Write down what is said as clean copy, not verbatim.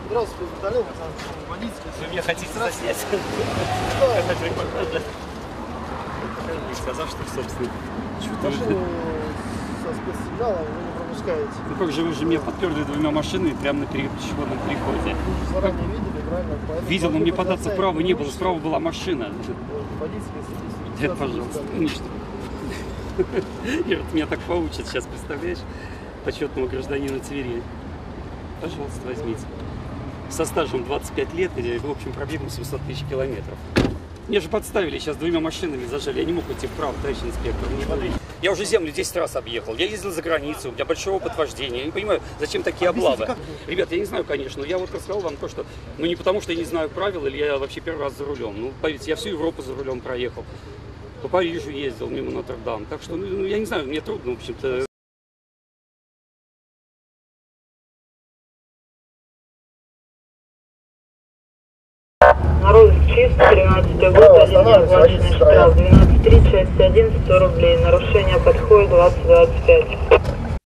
Здравствуйте, Виталий, водитель. Вы меня хотите заснять? Не сказал, что собственно. Машину со спецсигналом вы не пропускаете. Ну как же вы же меня подперли двумя машинами прямо на пешеходном переходе. Вы же заранее видели, правильно? Поэтому видел, но мне податься вправо не было, справа была машина. Водительская садись. Нет, пожалуйста, конечно. И вот меня так поучат сейчас, представляешь? Почетного гражданина Твери. Пожалуйста, возьмите. Со стажем 25 лет и, в общем, пробегом 700 тысяч километров. Меня же подставили, сейчас двумя машинами зажали. Я не мог идти вправо, товарищ инспектор. Я уже землю 10 раз объехал. Я ездил за границу, у меня большой опыт вождения. Я не понимаю, зачем такие облавы. Ребят, я не знаю, конечно, но я вот рассказал вам то, что... Ну, не потому, что я не знаю правил, или я вообще первый раз за рулем. Ну, поверьте, я всю Европу за рулем проехал. По Парижу ездил, мимо Нотр-Дам. Так что, ну, я не знаю, мне трудно, в общем-то... Народ чист, 13-й год, один неоплаченный штраф, 12.3, часть 1, 100 рублей, нарушение подходит 20-25.